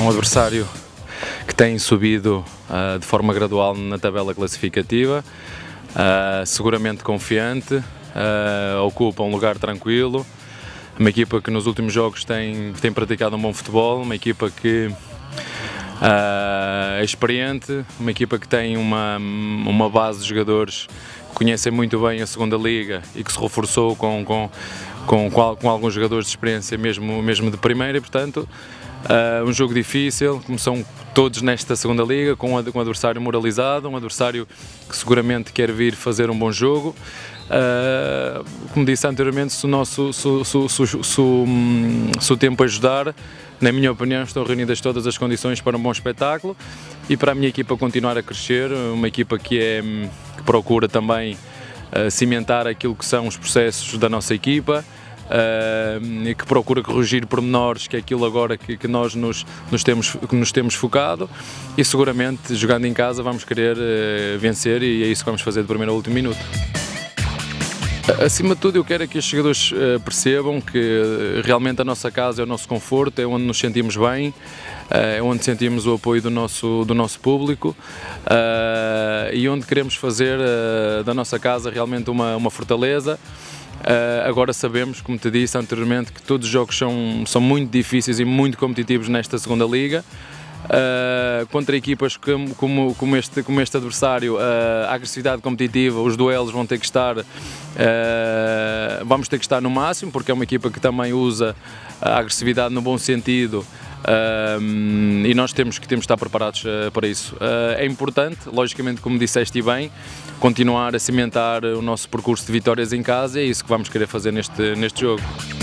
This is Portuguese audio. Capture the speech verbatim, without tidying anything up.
um adversário que tem subido uh, de forma gradual na tabela classificativa, uh, seguramente confiante, uh, ocupa um lugar tranquilo, uma equipa que nos últimos jogos tem, tem praticado um bom futebol, uma equipa que uh, é experiente, uma equipa que tem uma, uma base de jogadores que conhecem muito bem a segunda Liga e que se reforçou com, com, com, com alguns jogadores de experiência mesmo, mesmo de primeira, e portanto Uh, um jogo difícil, como são todos nesta segunda Liga, com um adversário moralizado, um adversário que seguramente quer vir fazer um bom jogo. Uh, como disse anteriormente, se o, nosso, se, se, se, se, se o tempo ajudar, na minha opinião, estão reunidas todas as condições para um bom espetáculo e para a minha equipa continuar a crescer, uma equipa que, é, que procura também uh, cimentar aquilo que são os processos da nossa equipa. Uh, e que procura corrigir pormenores, que é aquilo agora que, que nós nos, nos, temos, que nos temos focado, e seguramente jogando em casa vamos querer uh, vencer, e é isso que vamos fazer do primeiro ao último minuto. Acima de tudo, eu quero é que os jogadores uh, percebam que uh, realmente a nossa casa é o nosso conforto, é onde nos sentimos bem, uh, é onde sentimos o apoio do nosso, do nosso público uh, e onde queremos fazer uh, da nossa casa realmente uma, uma fortaleza. Uh, agora sabemos, como te disse anteriormente, que todos os jogos são, são muito difíceis e muito competitivos nesta segunda Liga. Uh, contra equipas como, como, como, este, como este adversário, uh, a agressividade competitiva, os duelos vão ter que estar, uh, vamos ter que estar no máximo, porque é uma equipa que também usa a agressividade no bom sentido. Uh, e nós temos que, temos que estar preparados uh, para isso. Uh, é importante, logicamente, como disseste bem, continuar a cimentar o nosso percurso de vitórias em casa, e é isso que vamos querer fazer neste, neste jogo.